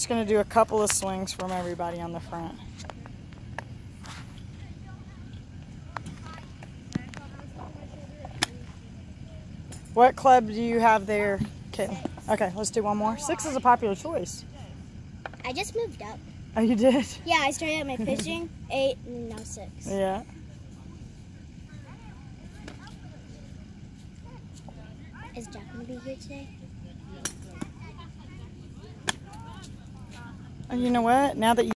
going to do a couple of swings from everybody on the front. What club do you have there, Kaitlyn? Okay, let's do one more. 6 is a popular choice. I just moved up. Oh, you did? Yeah, I started at my pitching, 8, and now 6. Yeah. Is Jack going to be here today? And you know what? Now that you